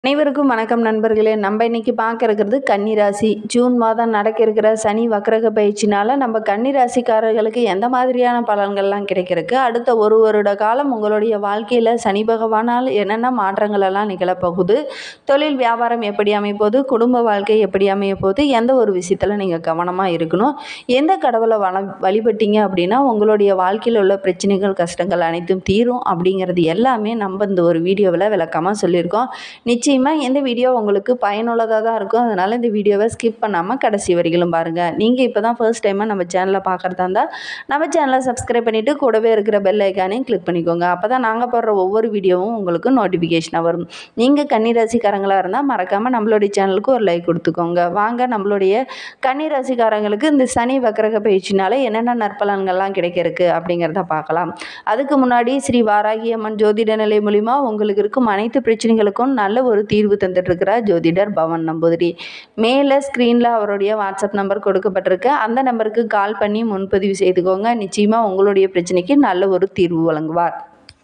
அனைவருக்கும் வணக்கம் நண்பர்களே. நம்ம இன்னைக்கு பார்க்க இருக்கிறது கன்னிராசி. ஜூன் மாதம் நடக்க இருக்கிற சனி வக்ரக பயிற்சினால நம்ம கன்னிராசிக்காரர்களுக்கு எந்த மாதிரியான பலன்கள்லாம் கிடைக்கிறதுக்கு, அடுத்த ஒரு வருட காலம் உங்களுடைய வாழ்க்கையில் சனி பகவானால் என்னென்ன மாற்றங்கள் எல்லாம் நிகழப்போகுது, தொழில் வியாபாரம் எப்படி அமைப்போது, குடும்ப வாழ்க்கை எப்படி அமையப்போகுது, எந்த ஒரு விஷயத்தில் நீங்கள் கவனமாக இருக்கணும், எந்த கடவுளை வழிபட்டீங்க அப்படின்னா உங்களுடைய வாழ்க்கையில் உள்ள பிரச்சனைகள் கஷ்டங்கள் அனைத்தும் தீரும் அப்படிங்கிறது எல்லாமே நம்ம இந்த ஒரு வீடியோவில் விளக்கமாக சொல்லியிருக்கோம். நிச்சயமாக இந்த வீடியோ உங்களுக்கு பயனுள்ளதாக தான் இருக்கும். அதனால் இந்த வீடியோவை ஸ்கிப் பண்ணாமல் கடைசி வரைக்கும் பாருங்கள். நீங்கள் இப்போ தான் ஃபர்ஸ்ட் டைமாக நம்ம சேனலை பார்க்குறதா இருந்தால் நம்ம சேனலை சப்ஸ்கிரைப் பண்ணிவிட்டு கூடவே இருக்கிற பெல் ஐக்கானையும் கிளிக் பண்ணிக்கோங்க. அப்போ தான் நாங்கள் போடுற ஒவ்வொரு வீடியோவும் உங்களுக்கு நோட்டிஃபிகேஷனாக வரும். நீங்கள் கன்னிராசிக்காரங்களாக இருந்தால் மறக்காமல் நம்மளுடைய சேனலுக்கு ஒரு லைக் கொடுத்துக்கோங்க. வாங்க நம்மளுடைய கன்னிராசிக்காரங்களுக்கு இந்த சனி வக்ரக பயிற்சினால என்னென்ன நற்பலன்கள்லாம் கிடைக்கிறதுக்கு அப்படிங்கிறத பார்க்கலாம். அதுக்கு முன்னாடி ஸ்ரீ வாராகி அம்மன் ஜோதிட நிலை மூலிமா உங்களுக்கு இருக்கும் அனைத்து பிரச்சனைகளுக்கும் நல்ல ஒரு தீர்வு தந்துட்டுருக்கிறார் ஜோதிடர் பவன் நம்பூதிரி. மேலே ஸ்க்ரீனில் அவருடைய வாட்ஸ்அப் நம்பர் கொடுக்கப்பட்டிருக்கு. அந்த நம்பருக்கு கால் பண்ணி முன்பதிவு செய்துக்கோங்க. நிச்சயமாக உங்களுடைய பிரச்சனைக்கு நல்ல ஒரு தீர்வு வழங்குவார்.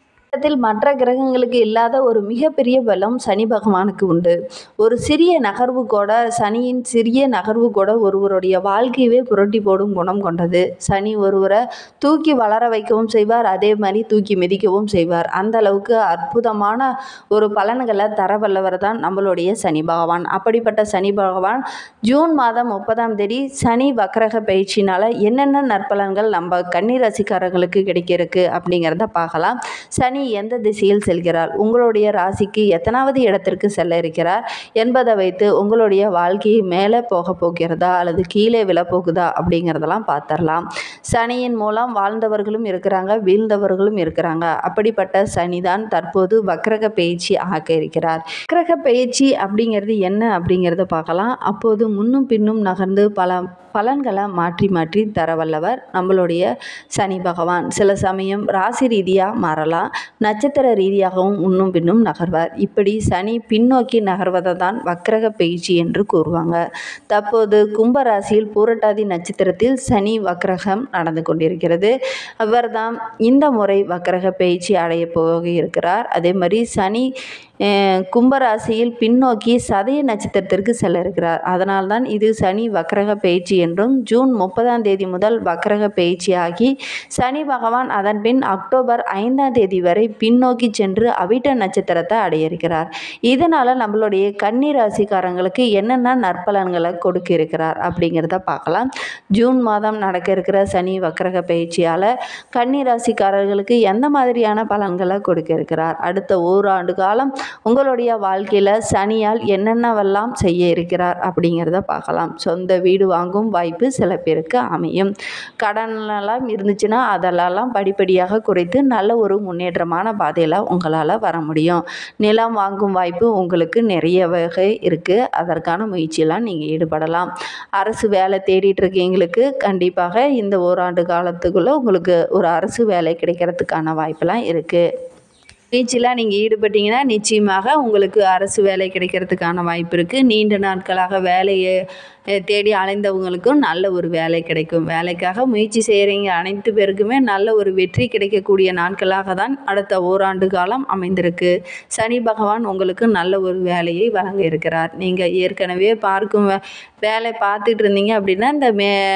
மற்ற கிரகங்களுக்கு இல்லாத ஒரு மிகப்பெரிய பலம் சனி பகவானுக்கு உண்டு. ஒரு சிறிய நகர்வு கூட, சனியின் சிறிய நகர்வு கூட ஒருவருடைய வாழ்க்கையவே புரட்டி போடும் குணம் கொண்டது. சனி ஒருவரை தூக்கி வளர வைக்கவும் செய்வார், அதே மாதிரி தூக்கி மிதிக்கவும் செய்வார். அந்த அளவுக்கு அற்புதமான ஒரு பலன்களை தரவல்லவர் தான் நம்மளுடைய சனி பகவான். அப்படிப்பட்ட சனி பகவான் ஜூன் மாதம் 30 சனி வக்ரக பயிற்சினால் என்னென்ன நற்பலன்கள் நம்ம கன்னிராசிக்காரர்களுக்கு கிடைக்கிறதுக்கு அப்படிங்கிறத பார்க்கலாம். சனி எந்த திசையில் செல்கிறார், உங்களுடைய ராசிக்கு எத்தனாவது இடத்திற்கு செல்ல இருக்கிறார் என்பதை வைத்து உங்களுடைய வாழ்க்கையை மேலே போக போகிறதா அல்லது கீழே விழப்போகுதா அப்படிங்கிறதெல்லாம் பார்த்துடலாம். சனியின் மூலம் வாழ்ந்தவர்களும் இருக்கிறாங்க, வீழ்ந்தவர்களும் இருக்கிறாங்க. அப்படிப்பட்ட சனிதான் தற்போது வக்ரக பயிற்சி ஆக இருக்கிறார். வக்ரக பயிற்சி அப்படிங்கிறது என்ன அப்படிங்கிறத பார்க்கலாம். அப்போது முன்னும் பின்னும் நகர்ந்து பல பலன்களை மாற்றி மாற்றி தரவல்லவர் நம்மளுடைய சனி பகவான். சில சமயம் ராசி ரீதியாக மாறலாம், நட்சத்திர ரீதியாகவும் முன்னும் பின்னும் நகர்வார். இப்படி சனி பின்னோக்கி நகர்வதை தான் வக்ரக பயிற்சி என்று கூறுவாங்க. தற்போது கும்பராசியில் பூரட்டாதி நட்சத்திரத்தில் சனி வக்ரகம் நடந்து கொண்டிருக்கிறது. அவர்தான் இந்த முறை வக்ரக பயிற்சி அடைய போக இருக்கிறார். அதே மாதிரி சனி கும்பராசியில் பின்னோக்கி சதய நட்சத்திரத்திற்கு செல்ல இருக்கிறார். அதனால்தான் இது சனி வக்ரக பயிற்சி என்றும், ஜூன் 30 முதல் வக்ரக பயிற்சி ஆகி சனி பகவான் அதன் பின் அக்டோபர் 5 வரை பின்னோக்கி சென்று அவிட்ட நட்சத்திரத்தை அடைய இருக்கிறார். இதனால் நம்மளுடைய கன்னி ராசிக்காரங்களுக்கு என்னென்ன நற்பலன்களை கொடுக்க இருக்கிறார் அப்படிங்கிறத பார்க்கலாம். ஜூன் மாதம் நடக்க இருக்கிற சனி வக்ரக பயிற்சியால் கன்னி ராசிக்காரர்களுக்கு எந்த மாதிரியான பலன்களை கொடுக்க இருக்கிறார், அடுத்த ஓராண்டு காலம் உங்களுடைய வாழ்க்கையில் சனியால் என்னென்னவெல்லாம் செய்ய இருக்கிறார் அப்படிங்கிறத பார்க்கலாம். சொந்த வீடு வாங்கும் வாய்ப்பு சில பேருக்கு அமையும். கடனெல்லாம் இருந்துச்சுன்னா அதெல்லாம் படிப்படியாக குறைத்து நல்ல ஒரு முன்னேற்றமான பாதையில் உங்களால் வர முடியும். நிலம் வாங்கும் வாய்ப்பு உங்களுக்கு நிறைய வகை இருக்குது. அதற்கான முயற்சியெல்லாம் நீங்கள் ஈடுபடலாம். அரசு வேலை தேடிட்டு இருக்கீங்களுக்கு கண்டிப்பாக இந்த ஓராண்டு காலத்துக்குள்ளே உங்களுக்கு ஒரு அரசு வேலை கிடைக்கிறதுக்கான வாய்ப்பெல்லாம் இருக்குது. முயற்சியில் நீங்கள் ஈடுபட்டீங்கன்னா நிச்சயமாக உங்களுக்கு அரசு வேலை கிடைக்கிறதுக்கான வாய்ப்பு இருக்குது. நீண்ட நாட்களாக வேலையை தேடி அலைந்தவங்களுக்கும் நல்ல ஒரு வேலை கிடைக்கும். வேலைக்காக முயற்சி செய்கிறீங்க அனைத்து பேருக்குமே நல்ல ஒரு வெற்றி கிடைக்கக்கூடிய நாட்களாக தான் அடுத்த ஓராண்டு காலம் அமைந்திருக்கு. சனி பகவான் உங்களுக்கு நல்ல ஒரு வேலையை வழங்க இருக்கிறார். நீங்கள் ஏற்கனவே பார்க்கும் வேலை பார்த்துட்டு இருந்தீங்க அப்படின்னா இந்த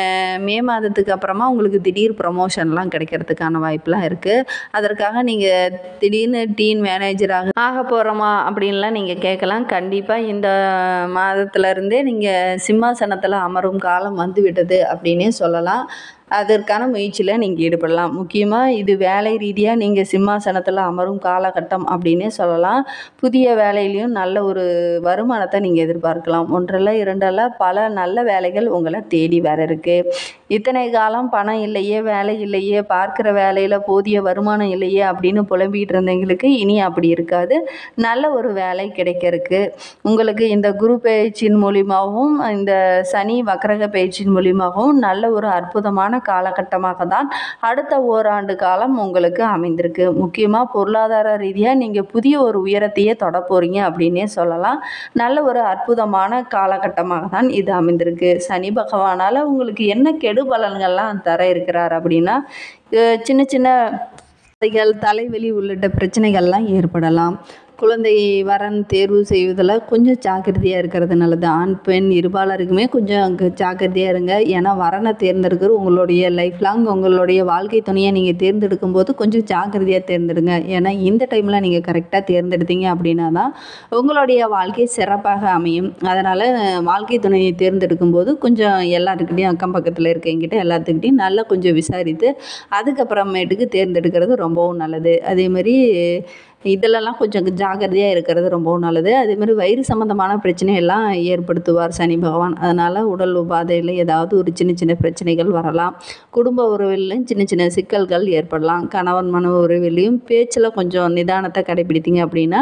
மே மாதத்துக்கு அப்புறமா உங்களுக்கு திடீர் ப்ரமோஷன்லாம் கிடைக்கிறதுக்கான வாய்ப்பெலாம் இருக்குது. அதற்காக நீங்கள் திடீர்னு டீம் மேனேஜராக ஆக போகிறோமா அப்படின்லாம் நீங்கள் கேட்கலாம். கண்டிப்பாக இந்த மாதத்துலேருந்தே நீங்கள் சிம்மாசனத்தில் அமரும் காலம் வந்துவிட்டது அப்படின்னே சொல்லலாம். அதற்கான முயற்சியில் நீங்கள் ஈடுபடலாம். முக்கியமாக இது வேலை ரீதியாக நீங்கள் சிம்மாசனத்தில் அமரும் காலகட்டம் அப்படின்னே சொல்லலாம். புதிய வேலையிலையும் நல்ல ஒரு வருமானத்தை நீங்கள் எதிர்பார்க்கலாம். ஒன்றல்ல இரண்டல்ல பல நல்ல வேலைகள் உங்களை தேடி வர இருக்குது. இத்தனை காலம் பணம் இல்லையே, வேலை இல்லையே, பார்க்குற வேலையில் போதிய வருமானம் இல்லையே அப்படின்னு புலம்பிகிட்டு இருந்தவங்களுக்கு இனி அப்படி இருக்காது. நல்ல ஒரு வேலை கிடைக்கிறதுக்கு உங்களுக்கு இந்த குரு பயிற்சியின் மூலிமாவும் இந்த சனி வக்ரக பயிற்சியின் மூலிமாகவும் நல்ல ஒரு அற்புதமான காலகட்டமாக தான் அடுத்த ஓராண்டு காலம் உங்களுக்கு அமைந்திருக்கு. முக்கியமாக பொருளாதார ரீதியாக நீங்கள் புதிய ஒரு உயரத்தையே தொட போகிறீங்க அப்படின்னே சொல்லலாம். நல்ல ஒரு அற்புதமான காலகட்டமாக தான் இது அமைந்திருக்கு. சனி பகவானால் உங்களுக்கு என்ன கெடு பலன்கள்லாம் தர இருக்கிறார் அப்படின்னா, சின்ன சின்ன தலைவலி உள்ளிட்ட பிரச்சனைகள்லாம் ஏற்படலாம். குழந்தை வரன் தேர்வு செய்வதில் கொஞ்சம் ஜாக்கிரதையாக இருக்கிறது நல்லது. ஆண் பெண் இருபாலருக்குமே கொஞ்சம் ஜாக்கிரதையாக இருங்க. ஏன்னா வரனை தேர்ந்தெடுக்கிறது உங்களுடைய லைஃப் லாங் உங்களுடைய வாழ்க்கை துணையை நீங்கள் தேர்ந்தெடுக்கும் போது கொஞ்சம் ஜாக்கிரதையாக தேர்ந்தெடுங்க. ஏன்னா இந்த டைமில் நீங்கள் கரெக்டாக தேர்ந்தெடுத்தீங்க அப்படின்னா தான் உங்களுடைய வாழ்க்கை சிறப்பாக அமையும். அதனால் வாழ்க்கை துணையை தேர்ந்தெடுக்கும் போது கொஞ்சம் எல்லாத்துக்கிட்டையும் அக்கம் பக்கத்தில் இருக்கவங்கிட்ட எல்லாத்துக்கிட்டையும் நல்லா கொஞ்சம் விசாரித்து அதுக்கப்புறமேட்டுக்கு தேர்ந்தெடுக்கிறது ரொம்பவும் நல்லது. அதேமாதிரி இதிலெல்லாம் கொஞ்சம் ஜாக்கிரதையாக இருக்கிறது ரொம்பவும் நல்லது. அதேமாதிரி வயிறு சம்மந்தமான பிரச்சனையெல்லாம் ஏற்படுத்துவார் சனி பகவான். அதனால் உடல் உபாதையில் ஏதாவது ஒரு சின்ன சின்ன பிரச்சனைகள் வரலாம். குடும்ப உறவிலையும் சின்ன சின்ன சிக்கல்கள் ஏற்படலாம். கணவன் மனைவி உறவிலையும் பேச்சில் கொஞ்சம் நிதானத்தை கடைப்பிடித்தீங்க அப்படின்னா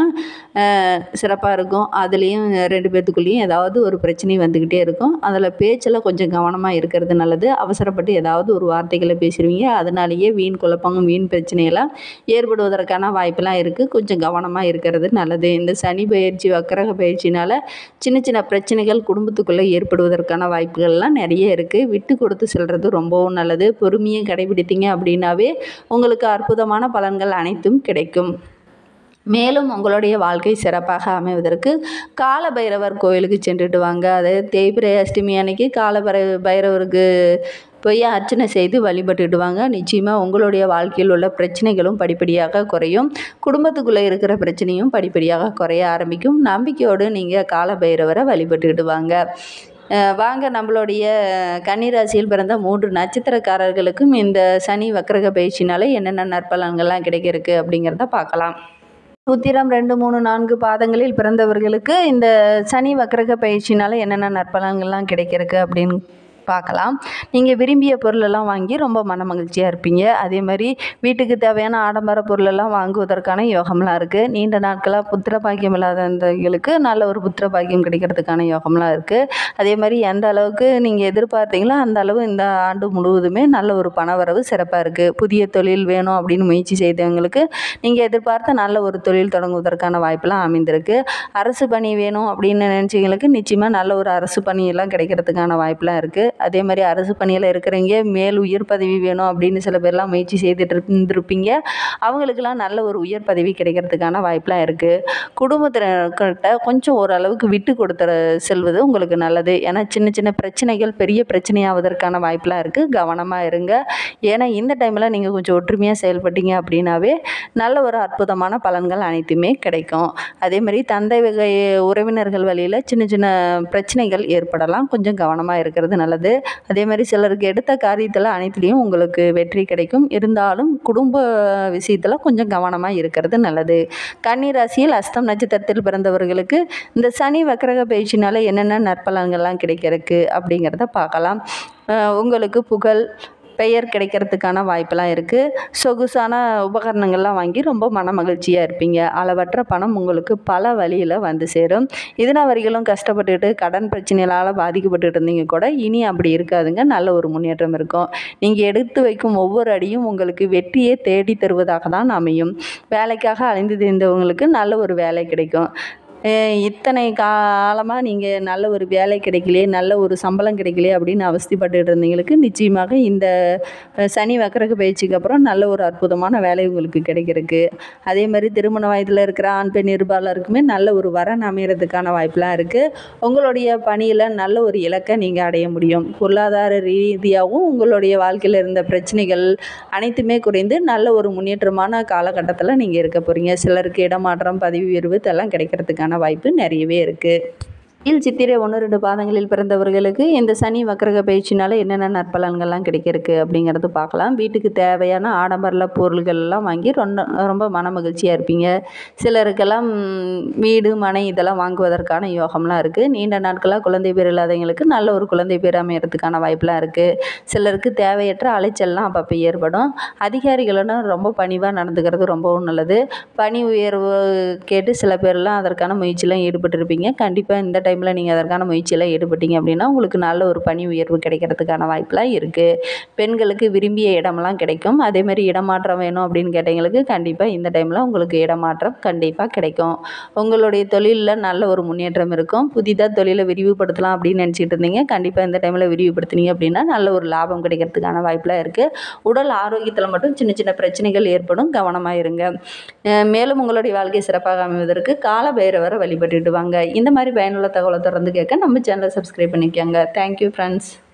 சிறப்பாக இருக்கும். அதுலேயும் 2 பேர்த்துக்குள்ளேயும் ஏதாவது ஒரு பிரச்சனை வந்துக்கிட்டே இருக்கும். அதில் பேச்சில் கொஞ்சம் கவனமாக இருக்கிறது நல்லது. அவசரப்பட்டு ஏதாவது ஒரு வார்த்தைகளை பேசிடுவீங்க. அதனாலேயே வீண் குழப்பம் வீண் பிரச்சனையெல்லாம் ஏற்படுவதற்கான வாய்ப்பெல்லாம் இருக்குது. கொஞ்சம் கவனமாக இருக்கிறது நல்லது. இந்த சனி பயிற்சி வக்கரக பயிற்சினால் சின்ன சின்ன பிரச்சனைகள் குடும்பத்துக்குள்ளே ஏற்படுவதற்கான வாய்ப்புகள்லாம் நிறைய இருக்குது. விட்டு கொடுத்து செல்வது ரொம்பவும் நல்லது. பொறுமையை கடைபிடித்தீங்க அப்படின்னாவே உங்களுக்கு அற்புதமான பலன்கள் அனைத்தும் கிடைக்கும். மேலும் உங்களுடைய வாழ்க்கை சிறப்பாக அமைவதற்கு கால பைரவர் கோயிலுக்கு சென்றுட்டு வாங்க. அதாவது தேய்பிறை அஷ்டமி அன்னைக்கு பைரவருக்கு போய் அர்ச்சனை செய்து வழிபட்டுட்டு வாங்க. நிச்சயமாக உங்களுடைய வாழ்க்கையில் உள்ள பிரச்சனைகளும் படிப்படியாக குறையும். குடும்பத்துக்குள்ளே இருக்கிற பிரச்சனையும் படிப்படியாக குறைய ஆரம்பிக்கும். நம்பிக்கையோடு நீங்கள் கால பைரவரை வழிபட்டுக்கிட்டு வாங்க. வாங்க நம்மளுடைய கன்னிராசியில் பிறந்த 3 நட்சத்திரக்காரர்களுக்கும் இந்த சனி வக்கரக பயிற்சினால என்னென்ன நற்பலன்கள்லாம் கிடைக்கிறதுக்கு அப்படிங்கிறத பார்க்கலாம். உத்திரம் 2, 3, 4 பாதங்களில் பிறந்தவர்களுக்கு இந்த சனி வக்கரக பயிற்சினால் என்னென்ன நற்பலன்கள்லாம் கிடைக்கிறதுக்கு அப்படின்னு பார்க்கலாம். நீங்கள் விரும்பிய பொருளெல்லாம் வாங்கி ரொம்ப மன மகிழ்ச்சியாக இருப்பீங்க. அதே மாதிரி வீட்டுக்கு தேவையான ஆடம்பர பொருளெல்லாம் வாங்குவதற்கான யோகம்லாம் இருக்குது. நீண்ட நாட்களாக புத்திர பாக்கியம் இல்லாதவங்களுக்கு நல்ல ஒரு புத்திர பாக்கியம் கிடைக்கிறதுக்கான யோகம்லாம் இருக்குது. அதே மாதிரி எந்த அளவுக்கு நீங்கள் எதிர்பார்த்தீங்களோ அந்த அளவு இந்த ஆண்டு முழுவதுமே நல்ல ஒரு பணவரவு சிறப்பாக இருக்குது. புதிய தொழில் வேணும் அப்படின்னு முயற்சி செய்தவங்களுக்கு நீங்கள் எதிர்பார்த்த நல்ல ஒரு தொழில் தொடங்குவதற்கான வாய்ப்பெல்லாம் அமைந்திருக்கு. அரசு பணி வேணும் அப்படின்னு நினச்சிங்களுக்கு நிச்சயமாக நல்ல ஒரு அரசு பணியெல்லாம் கிடைக்கிறதுக்கான வாய்ப்பெலாம் இருக்குது. அதே மாதிரி அரசு பணியில் இருக்கிறவங்க மேல் உயர் பதவி வேணும் அப்படின்னு சில பேர்லாம் முயற்சி செய்துட்டு இருந்திருப்பீங்க. அவங்களுக்கெல்லாம் நல்ல ஒரு உயர் பதவி கிடைக்கிறதுக்கான வாய்ப்பெலாம் இருக்குது. குடும்பத்தினர்கிட்ட கொஞ்சம் ஓரளவுக்கு விட்டு கொடுத்து செல்வது உங்களுக்கு நல்லது. ஏன்னா சின்ன சின்ன பிரச்சனைகள் பெரிய பிரச்சனையாவதற்கான வாய்ப்பெலாம் இருக்குது. கவனமாக இருங்க. ஏன்னா இந்த டைமில் நீங்கள் கொஞ்சம் ஒற்றுமையாக செயல்பட்டீங்க அப்படின்னாவே நல்ல ஒரு அற்புதமான பலன்கள் அனைத்துமே கிடைக்கும். அதே மாதிரி தந்தை வகை உறவினர்கள் வழியில் சின்ன சின்ன பிரச்சனைகள் ஏற்படலாம். கொஞ்சம் கவனமாக இருக்கிறது நல்லது. அதே மாதிரி சிலருக்கு எடுத்த காரியத்தில் அனைத்துலேயும் உங்களுக்கு வெற்றி கிடைக்கும். இருந்தாலும் குடும்ப விஷயத்தில் கொஞ்சம் கவனமாக இருக்கிறது நல்லது. கன்னிராசியில் அஸ்தம் நட்சத்திரத்தில் பிறந்தவர்களுக்கு இந்த சனி வக்கரக பயிற்சினால் என்னென்ன நற்பலன்கள்லாம் கிடைக்கிறதுக்கு அப்படிங்கிறத பார்க்கலாம். உங்களுக்கு புகழ் பெயர் கிடைக்கிறதுக்கான வாய்ப்பெல்லாம் இருக்குது. சொகுசான உபகரணங்கள்லாம் வாங்கி ரொம்ப மன மகிழ்ச்சியாக இருப்பீங்க. அளவற்ற பணம் உங்களுக்கு பல வழியில் வந்து சேரும். இதனால் வரைகளும் கஷ்டப்பட்டுட்டு கடன் பிரச்சனைகளால் பாதிக்கப்பட்டு இருந்தீங்க கூட இனி அப்படி இருக்காதுங்க. நல்ல ஒரு முன்னேற்றம் இருக்கும். நீங்கள் எடுத்து வைக்கும் ஒவ்வொரு அடியும் உங்களுக்கு வெற்றியை தேடி தருவதாக தான் அமையும். வேலைக்காக அலைந்து திரிந்தவங்களுக்கு நல்ல ஒரு வேலை கிடைக்கும். இத்தனை காலமாக நீங்கள் நல்ல ஒரு வேலை கிடைக்கலையே நல்ல ஒரு சம்பளம் கிடைக்கலையே அப்படின்னு அவஸ்தைப்பட்டுட்டு இருந்தவங்களுக்கு நிச்சயமாக இந்த சனி வக்கரக பயிற்சிக்கு அப்புறம் நல்ல ஒரு அற்புதமான வேலை உங்களுக்கு கிடைக்கிறதுக்கு. அதே மாதிரி திருமண வயதில் இருக்கிற ஆண் பெண் இருபாலருக்குமே நல்ல ஒரு வரன் அமைகிறதுக்கான வாய்ப்பெலாம் இருக்குது. உங்களுடைய பணியில் நல்ல ஒரு இலக்கை நீங்கள் அடைய முடியும். பொருளாதார ரீதியாகவும் உங்களுடைய வாழ்க்கையில் இருந்த பிரச்சனைகள் அனைத்துமே குறைந்து நல்ல ஒரு முன்னேற்றமான காலகட்டத்தில் நீங்கள் இருக்க போகிறீங்க. சிலருக்கு இடமாற்றம் பதவி உயர்வு இதெல்லாம் கிடைக்கிறதுக்கான வாய்ப்பு நிறையவே இருக்குது. சித்திரை 1, 2 பாதங்களில் பிறந்தவர்களுக்கு இந்த சனி வக்கரக பயிற்சினால் என்னென்ன நற்பலன்கள்லாம் கிடைக்கிறதுக்கு அப்படிங்கிறது பார்க்கலாம். வீட்டுக்கு தேவையான ஆடம்பர பொருள்கள்லாம் வாங்கி ரொம்ப மன மகிழ்ச்சியாக இருப்பீங்க. சிலருக்கெல்லாம் வீடு மனை இதெல்லாம் வாங்குவதற்கான யோகம்லாம் இருக்குது. நீண்ட நாட்களாக குழந்தை பேர் இல்லாதவங்களுக்கு நல்ல ஒரு குழந்தை பேர் அமையறதுக்கான வாய்ப்பெலாம் இருக்குது. சிலருக்கு தேவையற்ற அலைச்சல்லாம் அப்பப்போ ஏற்படும். அதிகாரிகளுடன் ரொம்ப பணிவாக நடந்துக்கிறது ரொம்பவும் நல்லது. பணி உயர்வு கேட்டு சில பேர்லாம் அதற்கான முயற்சியெலாம் ஈடுபட்டிருப்பீங்க. கண்டிப்பாக இந்த டைமில் நீங்கள் அதற்கான முயற்சியில் ஈடுபட்டீங்க அப்படின்னா உங்களுக்கு நல்ல ஒரு பணி உயர்வு கிடைக்கிறதுக்கான வாய்ப்பெலாம் இருக்குது. பெண்களுக்கு விரும்பிய இடமெல்லாம் கிடைக்கும். அதேமாதிரி இடமாற்றம் வேணும் அப்படின்னு கேட்டவங்களுக்கு கண்டிப்பாக இந்த டைமில் உங்களுக்கு இடமாற்றம் கண்டிப்பாக கிடைக்கும். உங்களுடைய தொழிலில் நல்ல ஒரு முன்னேற்றம் இருக்கும். புதிதாக தொழிலை விரிவுபடுத்தலாம் அப்படின்னு நினச்சிட்டு இருந்தீங்க, கண்டிப்பாக இந்த டைமில் விரிவுபடுத்தினீங்க அப்படின்னா நல்ல ஒரு லாபம் கிடைக்கிறதுக்கான வாய்ப்பெலாம் இருக்குது. உடல் ஆரோக்கியத்தில் மட்டும் சின்ன சின்ன பிரச்சனைகள் ஏற்படும், கவனமாக இருங்க. மேலும் உங்களுடைய வாழ்க்கை சிறப்பாக அமைவதற்கு கால பைரவரை வழிபட்டுட்டு வாங்க. இந்த மாதிரி பயனுள்ள தகவலை தொடர்ந்து கேட்க நம்ம சேனலை சப்ஸ்கிரைப் பண்ணிக்கோங்க. Thank you friends.